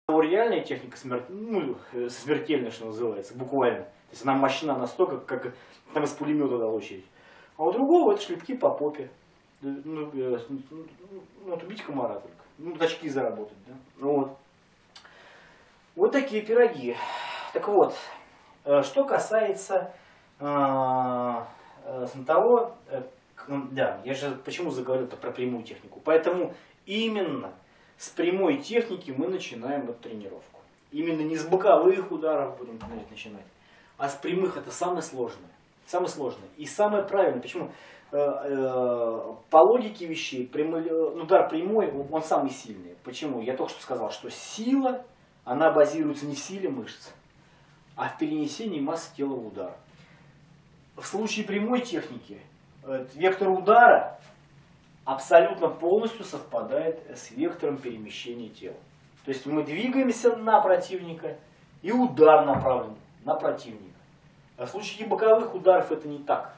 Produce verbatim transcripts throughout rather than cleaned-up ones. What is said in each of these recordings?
Реальная техника смер... ну, смертельная, что называется, буквально. То есть она мощна настолько, как там из пулемета дала очередь. А у другого это шлепки по попе. Ну, э, ну, вот убить комара только. Ну, очки заработать, да. Вот. Вот такие пироги. Так вот, что касается э, э, того, э, да, я же почему заговорил-то про прямую технику. Поэтому именно с прямой техники мы начинаем эту тренировку. Именно не с боковых ударов будем начинать, а с прямых. Это самое сложное. Самое сложное. И самое правильное. Почему? Э, э, по логике вещей, прямой, удар прямой, он, он самый сильный. Почему? Я только что сказал, что сила, она базируется не в силе мышц, а в перенесении массы тела в удар. В случае прямой техники э, вектор удара абсолютно полностью совпадает с вектором перемещения тела. То есть мы двигаемся на противника, и удар направлен на противника. А в случае боковых ударов это не так.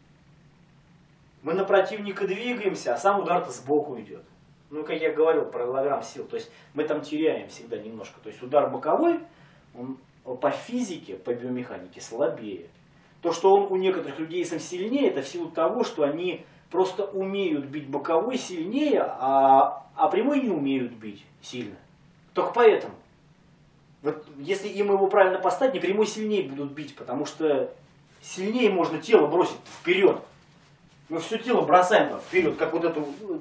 Мы на противника двигаемся, а сам удар-то сбоку идет. Ну, как я говорил, параллелограмм сил. То есть мы там теряем всегда немножко. То есть удар боковой, он по физике, по биомеханике слабее. То, что он у некоторых людей сам сильнее, это в силу того, что они просто умеют бить боковой сильнее, а, а прямой не умеют бить сильно. Только поэтому. Вот если им его правильно поставить, не прямой сильнее будут бить, потому что сильнее можно тело бросить вперед. Мы все тело бросаем там вперед, как вот это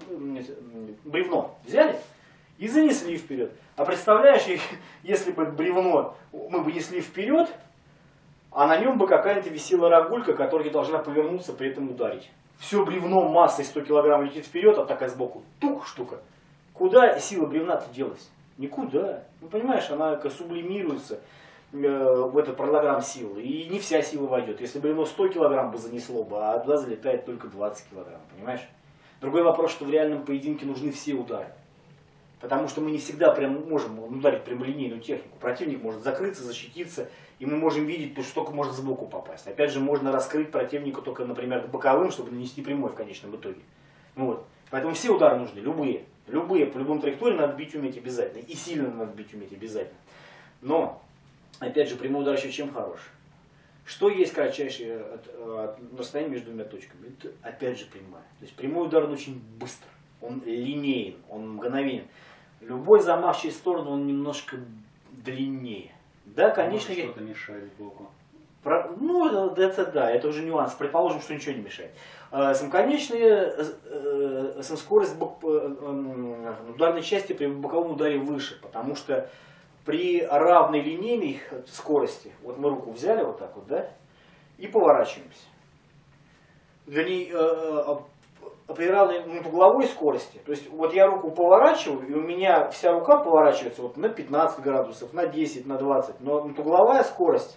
бревно взяли и занесли вперед. А представляешь, если бы бревно мы бы несли вперед, а на нем бы какая-то висела рогулька, которая должна повернуться, при этом ударить. Все бревно массой сто килограмм летит вперед, а такая сбоку тух штука. Куда сила бревна-то делась? Никуда. Ну понимаешь, она сублимируется э, в этот параллелограмм силы. И не вся сила войдет. Если бревно сто килограмм бы занесло бы, а туда залетает только двадцать килограмм. Понимаешь? Другой вопрос, что в реальном поединке нужны все удары. Потому что мы не всегда прям можем ударить прямолинейную технику. Противник может закрыться, защититься, и мы можем видеть, что только может сбоку попасть. Опять же, можно раскрыть противника только, например, боковым, чтобы нанести прямой в конечном итоге. Вот. Поэтому все удары нужны, любые. Любые, по любому траектории надо бить уметь обязательно. И сильно надо бить уметь обязательно. Но, опять же, прямой удар еще чем хорош? Что есть кратчайшее от, от расстояние между двумя точками? Это, опять же, прямая. То есть прямой удар он очень быстр, он линеен, он мгновенен. Любой замах через сторону, он немножко длиннее. Да, конечно. Что-то мешает сбоку. Про, ну, это да, это уже нюанс. Предположим, что ничего не мешает. Самоконечная сам скорость бок, ударной части при боковом ударе выше, потому что при равной линейной скорости, вот мы руку взяли вот так вот, да, и поворачиваемся. Вернее, при равной ну, угловой скорости, то есть вот я руку поворачиваю, и у меня вся рука поворачивается вот на пятнадцать градусов, на десять, на двадцать, но вот угловая скорость,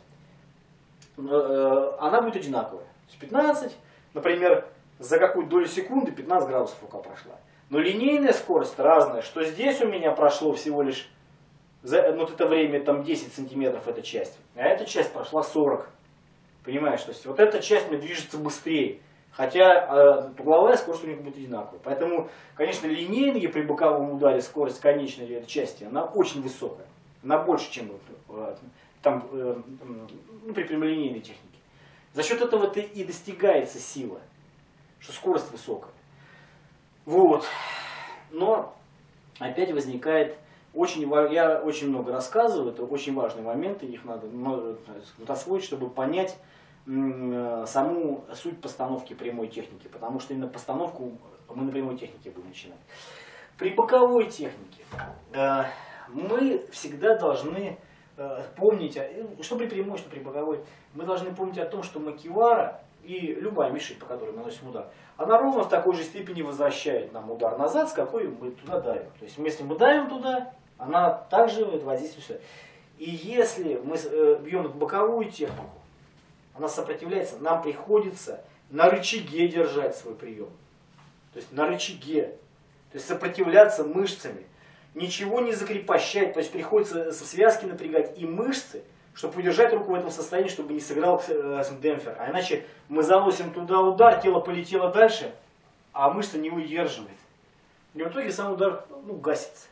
она будет одинаковая. То есть пятнадцать, например, за какую долю секунды пятнадцать градусов рука прошла. Но линейная скорость разная, что здесь у меня прошло всего лишь, за ну, вот это время там десять сантиметров эта часть, а эта часть прошла сорок. Понимаешь, то есть вот эта часть мне движется быстрее. Хотя э, угловая скорость у них будет одинаковая. Поэтому, конечно, линейная при боковом ударе скорость конечной этой части, она очень высокая. Она больше, чем э, там, э, ну, при прямолинейной технике. За счет этого -то и достигается сила, что скорость высокая. Вот. Но опять возникает, очень, я очень много рассказываю, это очень важные моменты, их надо освоить, чтобы понять саму суть постановки прямой техники, потому что именно постановку мы на прямой технике будем начинать. При боковой технике э, мы всегда должны э, помнить, что при прямой, что при боковой, мы должны помнить о том, что макивара и любая мишень, по которой мы наносим удар, она ровно в такой же степени возвращает нам удар назад, с какой мы туда давим. То есть если мы давим туда, она также воздействует. И если мы э, бьем боковую технику, она сопротивляется, нам приходится на рычаге держать свой прием. То есть на рычаге. То есть сопротивляться мышцами. Ничего не закрепощать. То есть приходится со связки напрягать и мышцы, чтобы удержать руку в этом состоянии, чтобы не сыграл э, демпфер. А иначе мы заносим туда удар, тело полетело дальше, а мышца не удерживает. И в итоге сам удар ну, гасится. То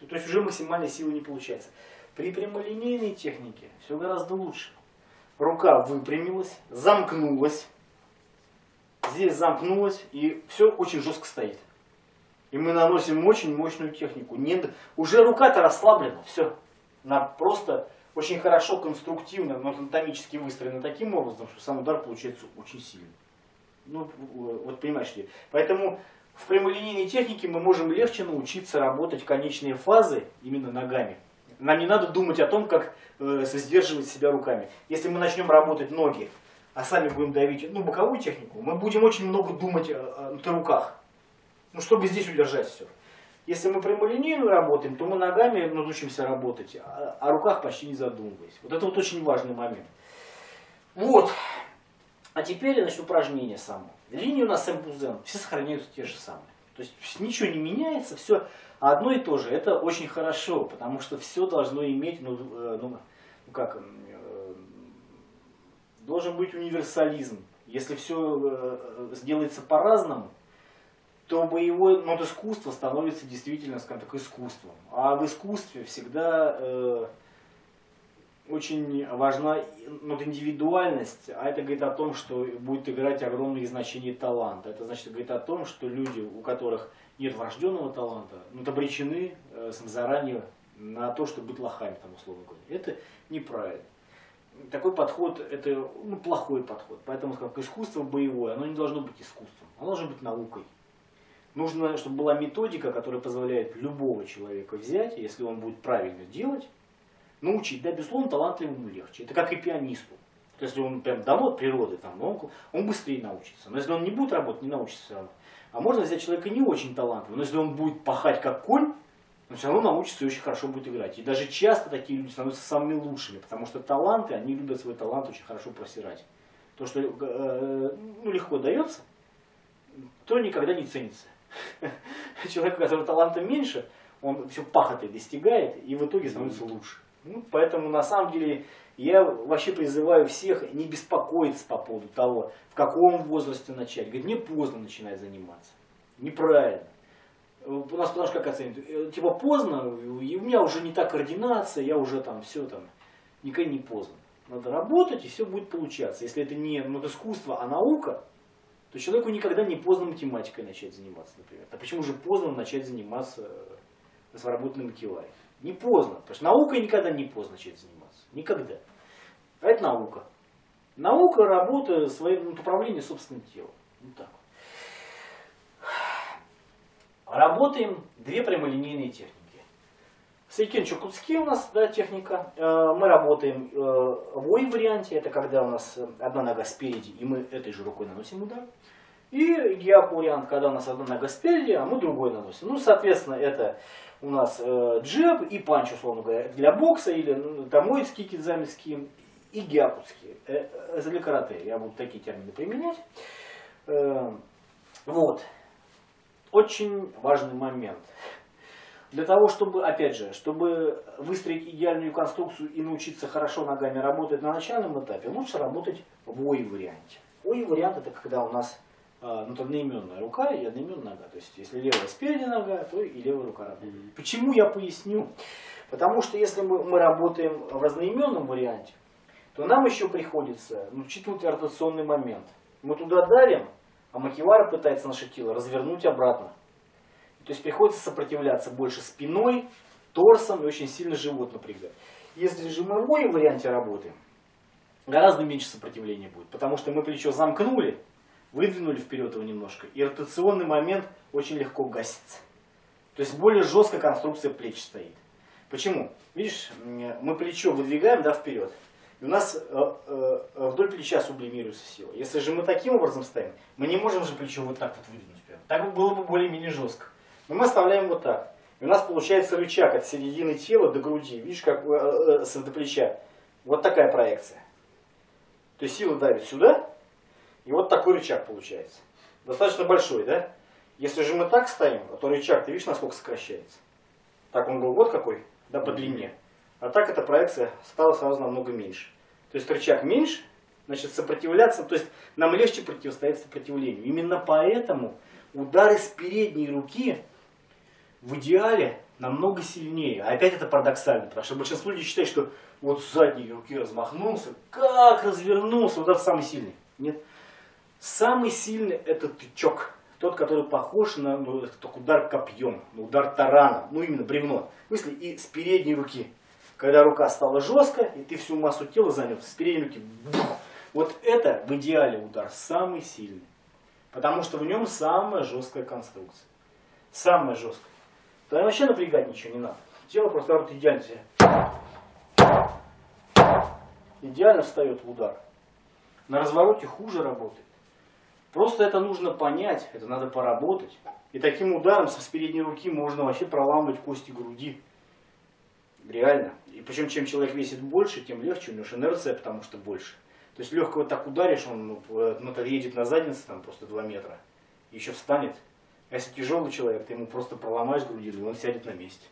То есть уже максимальной силы не получается. При прямолинейной технике все гораздо лучше. Рука выпрямилась, замкнулась. Здесь замкнулась, и все очень жестко стоит. И мы наносим очень мощную технику. Не, уже рука-то расслаблена, все. Она просто очень хорошо, конструктивно, но анатомически выстроена таким образом, что сам удар получается очень сильный. Ну, вот понимаешь ли. Поэтому в прямолинейной технике мы можем легче научиться работать конечные фазы именно ногами. Нам не надо думать о том, как э, сдерживать себя руками. Если мы начнем работать ноги, а сами будем давить ну, боковую технику, мы будем очень много думать о, о, о руках. Ну, чтобы здесь удержать все. Если мы прямолинейно работаем, то мы ногами научимся работать, а о руках почти не задумываясь. Вот это вот очень важный момент. Вот. А теперь, значит, упражнение само. Линии у нас эмбузен, все сохраняются те же самые. То есть ничего не меняется, все одно и то же. Это очень хорошо, потому что все должно иметь, ну, ну, ну как, должен быть универсализм. Если все сделается по-разному, то боевое ну, искусство становится действительно, скажем так, искусством. А в искусстве всегда э, очень важна ну, индивидуальность, а это говорит о том, что будет играть огромное значение таланта. Это значит говорит о том, что люди, у которых нет врожденного таланта, ну, обречены э, заранее на то, чтобы быть лохами, там, условно говоря. Это неправильно. Такой подход, это ну, плохой подход. Поэтому, как искусство боевое, оно не должно быть искусством, оно должно быть наукой. Нужно, чтобы была методика, которая позволяет любого человека взять, если он будет правильно делать, научить. Да, безусловно, талантливому легче. Это как и пианисту. То есть, если он прям дано от природы, там, он, он быстрее научится. Но если он не будет работать, не научится все равно. А можно взять человека не очень талантливого, но если он будет пахать как конь, он все равно научится и очень хорошо будет играть. И даже часто такие люди становятся самыми лучшими, потому что таланты, они любят свой талант очень хорошо просирать. То, что э, ну, легко дается, то никогда не ценится. Человек, у которого таланта меньше, он все пахотой достигает и в итоге становится лучше. Ну, поэтому на самом деле я вообще призываю всех не беспокоиться по поводу того, в каком возрасте начать. Говорит, мне поздно начинать заниматься. Неправильно. У нас потому что как оценивают? Типа поздно, и у меня уже не та координация, я уже там все там, никогда не поздно. Надо работать, и все будет получаться. Если это не ну, искусство, а наука, то человеку никогда не поздно математикой начать заниматься, например. А почему же поздно начать заниматься разработанной мотиварией? Не поздно, потому что наукой никогда не поздно начать заниматься. Никогда. А это наука. Наука, работа, своим, ну, управление собственным телом. Вот так вот. Работаем две прямолинейные техники. Сайкен-чукутский у нас да, техника. Мы работаем в ой варианте, это когда у нас одна нога спереди, и мы этой же рукой наносим удар. И гиапу вариант, когда у нас одна нога спереди, а мы другой наносим. Ну, соответственно, это у нас джеб и панч, условно говоря, для бокса, или ну, тамоидский, кидзамицкий, и гиапутский. Это для карате, я буду такие термины применять. Вот. Очень важный момент. Для того, чтобы, опять же, чтобы выстроить идеальную конструкцию и научиться хорошо ногами работать на начальном этапе, лучше работать в ой варианте. ой вариант это когда у нас ну, одноименная рука и одноименная нога. То есть, если левая спереди нога, то и левая рука работает. Mm-hmm. Почему я поясню? Потому что если мы, мы работаем в разноименном варианте, то нам еще приходится ну, учитывать ротационный момент. Мы туда давим, а макивара пытается наше тело развернуть обратно. То есть приходится сопротивляться больше спиной, торсом и очень сильно живот напрягать. Если же мы в ой варианте работаем, гораздо меньше сопротивления будет. Потому что мы плечо замкнули, выдвинули вперед его немножко, и ротационный момент очень легко гасится. То есть более жесткая конструкция плеч стоит. Почему? Видишь, мы плечо выдвигаем да, вперед, и у нас э, э, вдоль плеча сублимируется сила. Если же мы таким образом стоим, мы не можем же плечо вот так вот выдвинуть вперед. Так было бы более-менее жестко. Но мы оставляем вот так. И у нас получается рычаг от середины тела до груди. Видишь, как э, э, до плеча. Вот такая проекция. То есть сила давит сюда, и вот такой рычаг получается. Достаточно большой, да? Если же мы так стоим, то рычаг, ты видишь, насколько сокращается. Так он был вот какой, да, по длине. А так эта проекция стала сразу намного меньше. То есть рычаг меньше, значит сопротивляться, то есть нам легче противостоять сопротивлению. Именно поэтому удары с передней руки в идеале намного сильнее. А опять это парадоксально, потому что большинство людей считает, что вот с задней руки размахнулся, как развернулся, вот это самый сильный. Нет. Самый сильный это тычок. Тот, который похож на ну, только удар копьем, на удар тараном, ну именно бревно. В смысле и с передней руки. Когда рука стала жесткая, и ты всю массу тела занес, с передней руки. Вот это в идеале удар самый сильный. Потому что в нем самая жесткая конструкция. Самая жесткая. Тогда вообще напрягать ничего не надо. Тело просто вот идеально себе. Идеально встает в удар. На развороте хуже работает. Просто это нужно понять, это надо поработать. И таким ударом с передней руки можно вообще проламывать кости груди. Реально. И причем, чем человек весит больше, тем легче, у него же инерция, потому что больше. То есть легко вот так ударишь, он ну, ну, едет на заднице там просто два метра. И еще встанет. А если тяжелый человек, ты ему просто проломаешь грудину, и он сядет на месте.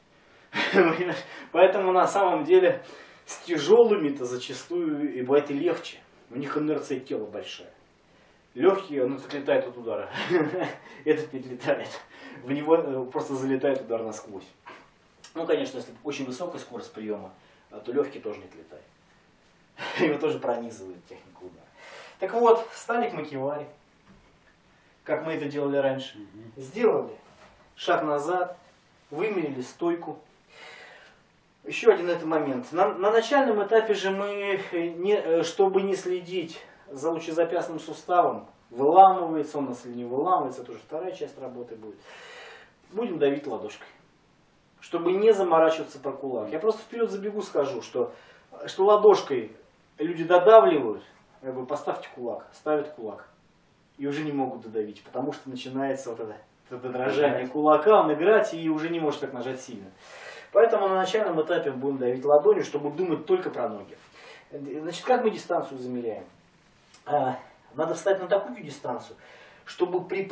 Поэтому на самом деле с тяжелыми-то зачастую и бывает и легче. У них инерция тела большая. Легкие, он отлетает от удара. Этот не отлетает. В него просто залетает удар насквозь. Ну, конечно, если очень высокая скорость приема, то легкий тоже не отлетает. Его тоже пронизывает техника удара. Так вот, встали к макевари, как мы это делали раньше. Сделали шаг назад, вымерили стойку. Еще один это момент. На, на начальном этапе же мы, не, чтобы не следить за лучезапястным суставом, выламывается он у нас или не выламывается, это уже вторая часть работы будет. Будем давить ладошкой, чтобы не заморачиваться про кулак. Я просто вперед забегу, скажу, что, что ладошкой люди додавливают, как бы поставьте кулак, ставят кулак, и уже не могут додавить, потому что начинается вот это, это дрожание кулака, он играть и уже не может так нажать сильно. Поэтому на начальном этапе будем давить ладонью, чтобы думать только про ноги. Значит, как мы дистанцию замеряем? Надо встать на такую дистанцию, чтобы при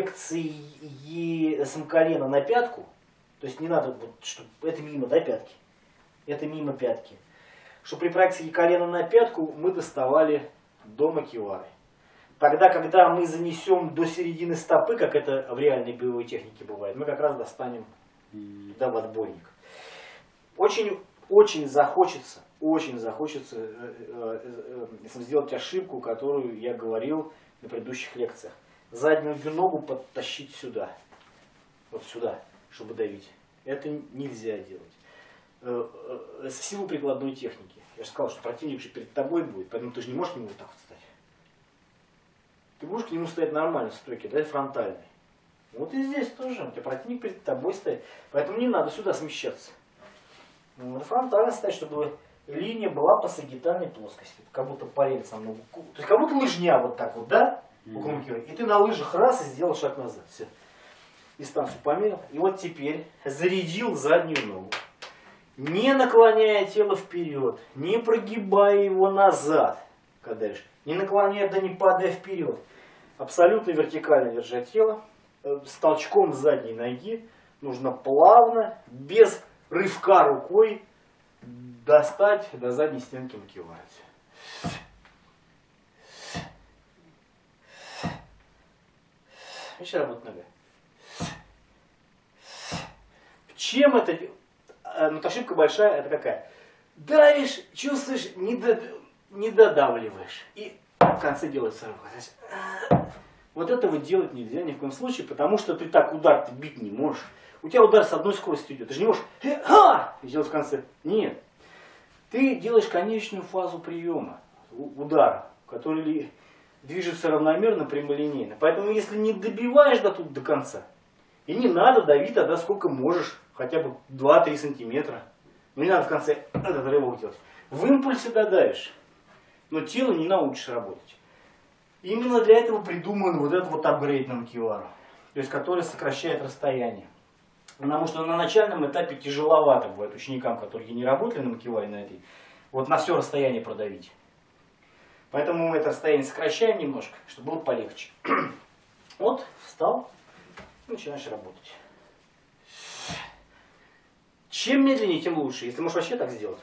проекции сам колена на пятку, то есть не надо, вот, чтобы это мимо да, пятки, это мимо пятки, что при проекции колена на пятку мы доставали до макевары. Тогда, когда мы занесем до середины стопы, как это в реальной боевой технике бывает, мы как раз достанем туда в отбойник. Очень, очень захочется, очень захочется э, э, э, сделать ошибку, которую я говорил на предыдущих лекциях. Заднюю ногу подтащить сюда, вот сюда, чтобы давить. Это нельзя делать. Э, э, в силу прикладной техники. Я же сказал, что противник же перед тобой будет, поэтому ты же не можешь к нему вот так вот стать. Ты будешь к нему стоять нормально в стойке, да, фронтальной. Вот и здесь тоже. У тебя противник перед тобой стоит. Поэтому не надо сюда смещаться. Ну, фронтально стоять, чтобы линия была по сагитальной плоскости. Как будто по рельсам. Ну, то есть как будто лыжня вот так вот, да? Mm-hmm. И ты на лыжах раз и сделал шаг назад. Все. Дистанцию померил. И вот теперь зарядил заднюю ногу. Не наклоняя тело вперед. Не прогибая его назад. Когда не наклоняя, да не падая вперед. Абсолютно вертикально держа тело. С толчком задней ноги. Нужно плавно, без рывка рукой достать до задней стенки макевари. Еще работает нога. Чем это? Ну, ошибка большая, это какая? Давишь, чувствуешь, не, до, не додавливаешь. И в конце делается рывок. Вот этого делать нельзя ни в коем случае, потому что ты так удар ты бить не можешь. У тебя удар с одной скоростью идет. Ты же не можешь ха! И делать в конце. Нет. Ты делаешь конечную фазу приема, удара, который движется равномерно, прямолинейно. Поэтому если не добиваешь до тут до конца, и не надо давить тогда сколько можешь, хотя бы два-три сантиметра. Ну не надо в конце этот рывок делать. В импульсе додавишь, но тело не научишь работать. Именно для этого придуман вот этот вот апгрейд на макевару, то есть который сокращает расстояние. Потому что на начальном этапе тяжеловато бывает ученикам, которые не работали на макеваре на этой, вот на все расстояние продавить. Поэтому мы это расстояние сокращаем немножко, чтобы было полегче. Вот, встал, начинаешь работать. Чем медленнее, тем лучше. Если можешь вообще так сделать.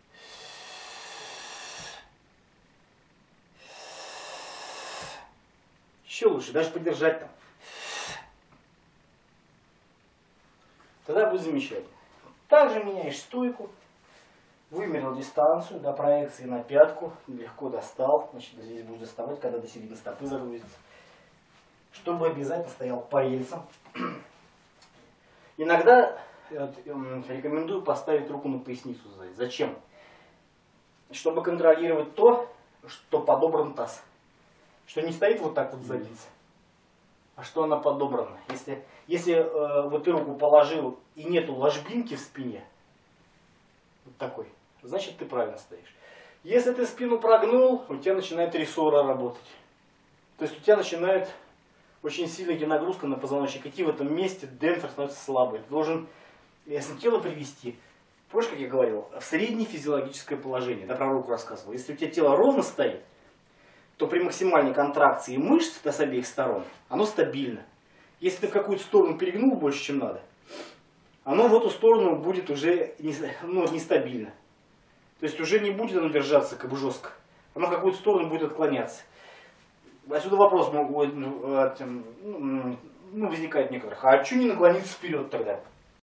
Еще лучше, даже подержать там. Тогда будет замечательно. Также меняешь стойку. Вымерил дистанцию до проекции на пятку. Легко достал. Значит, здесь будешь доставать, когда до середины стопы загрузится. Чтобы обязательно стоял по рельсам. Иногда рекомендую поставить руку на поясницу сзади. Зачем? Чтобы контролировать то, что подобран таз. Что не стоит вот так вот сзадиться, а что она подобрана. Если, если э, вот ты руку положил и нету ложбинки в спине, вот такой, значит ты правильно стоишь. Если ты спину прогнул, у тебя начинает рессора работать. То есть у тебя начинает очень сильная нагрузка на позвоночник идти. В этом месте демпфер становится слабый. Ты должен, если тело привести, помнишь, как я говорил, в среднее физиологическое положение. Да, про руку рассказывал. Если у тебя тело ровно стоит, то при максимальной контракции мышц с обеих сторон оно стабильно. Если ты в какую-то сторону перегнул больше, чем надо, оно в эту сторону будет уже не, ну, нестабильно. То есть уже не будет оно держаться как бы жестко. Оно в какую-то сторону будет отклоняться. Отсюда вопрос могут, ну, возникает некоторых. А что не наклониться вперед тогда?